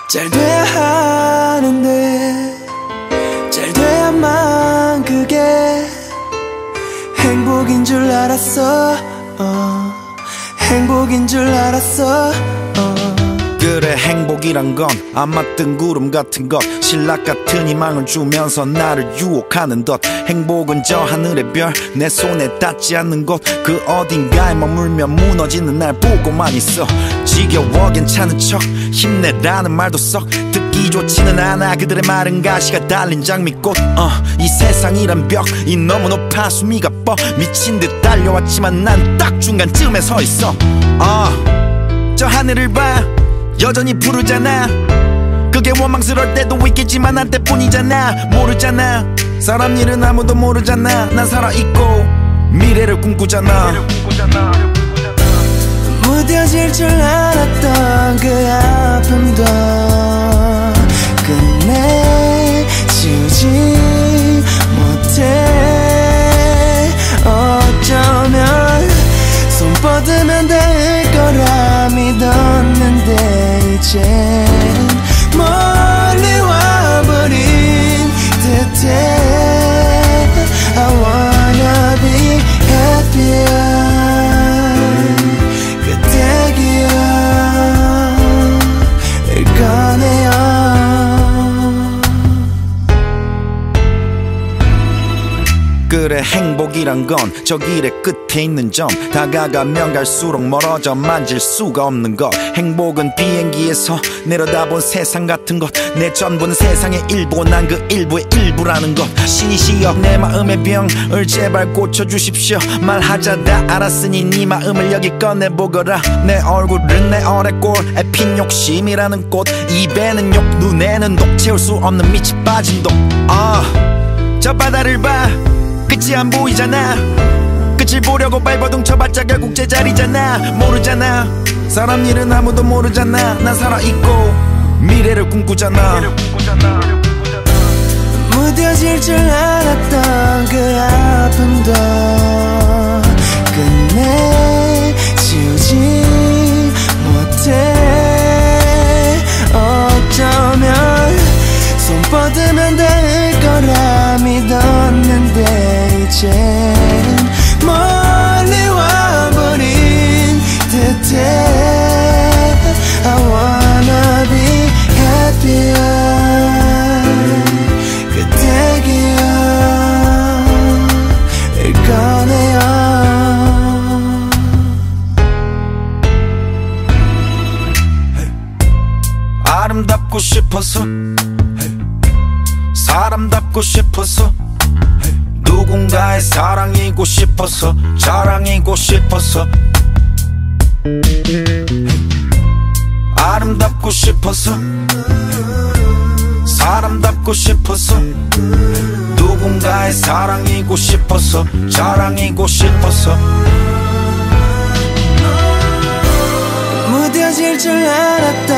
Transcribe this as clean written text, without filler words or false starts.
잘 돼야 하는데 잘 돼야만 그게 행복인 줄 알았어. 행복인 줄 알았어. 그래 행복이란 건 안 맞던 구름 같은 것, 신락 같은 희망을 주면서 나를 유혹하는 것. 행복은 저 하늘의 별, 내 손에 닿지 않는 곳, 그 어딘가에 머물며 무너지는 날 보고만 있어. 지겨워 괜찮은 척 힘내라는 말도 썩 듣기 좋지는 않아. 그들의 말은 가시가 달린 장미꽃. 이 세상이란 벽이 너무 높아 수미가 뻐 미친 듯 달려왔지만 난 딱 중간쯤에 서 있어. 저 하늘을 봐 여전히 푸르잖아. 그게 원망스러울 때도 있겠지만 난 때뿐이잖아. 모르잖아 사람 일은 아무도 모르잖아. 난 살아있고 미래를 꿈꾸잖아. 무뎌질 줄 알았던 그 아픔도 끝내 지우지 못해. 어쩌면 손 뻗으면 될 거라 믿었는데 이젠 멀리 와버린 듯해. I wanna be happier. 그때 기억을 꺼내요. 그래 행복이란 건 저 길의 끝에 있는 점, 다가가면 갈수록 멀어져 만질 수가 없는 것. 행복은 비행기에서 내려다본 세상 같은 것, 내 전부는 세상의 일부, 난 그 일부의 일부라는 것. 신이시여 내 마음의 병을 제발 고쳐주십시오. 말하자 다 알았으니 네 마음을 여기 꺼내보거라. 내 얼굴은 내 어레골에 핀 욕심이라는 꽃, 입에는 욕 눈에는 독, 채울 수 없는 밑이 빠진 독. 저 바다를 봐 끝이 안 보이잖아. 끝을 보려고 발버둥 쳐봤자 결국 제자리잖아. 모르잖아 사람 일은 아무도 모르잖아. 난 살아있고 미래를 꿈꾸잖아. 무뎌질 줄 알았던 그 아픔도 끝내 지우지 못해. 어쩌면 손 뻗으면 될 거라 믿었는데 이젠 멀리 와버린 듯해. I wanna be happier. 그때 기억을 꺼내요. 아름답고 싶어서 사람답고 싶어서 누군가의 사랑이고 싶어서 자랑이고 싶어서 아름답고 싶어서 사람답고 싶어서 누군가의 사랑이고 싶어서 자랑이고 싶어서. 무뎌질 줄 알았던